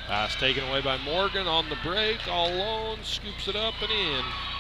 Pass taken away by Morgan on the break, all alone, scoops it up and in.